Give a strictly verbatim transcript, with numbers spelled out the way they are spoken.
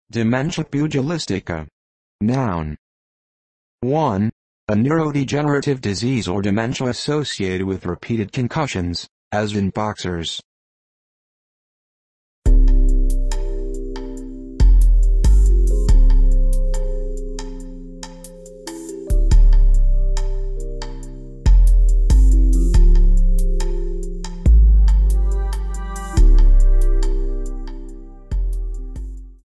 Dementia pugilistica. Noun. one. A neurodegenerative disease or dementia associated with repeated concussions, as in boxers.